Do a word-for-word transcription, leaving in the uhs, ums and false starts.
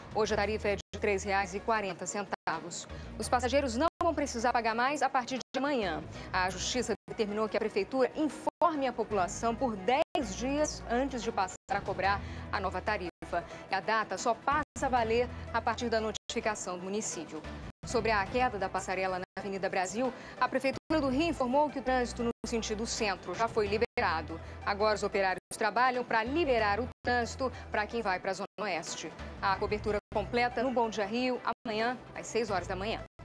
Hoje a tarifa é de três reais e quarenta centavos. Os passageiros não vão precisar pagar mais a partir de amanhã. A Justiça determinou que a Prefeitura informe a população por dez dias antes de passar a cobrar a nova tarifa. E a data só passa a valer a partir da notificação do município. Sobre a queda da passarela na Avenida Brasil, a Prefeitura do Rio informou que o trânsito no sentido centro já foi liberado. Agora os operários trabalham para liberar o trânsito para quem vai para a Zona Oeste. A cobertura completa no Bom Dia Rio amanhã às seis horas da manhã.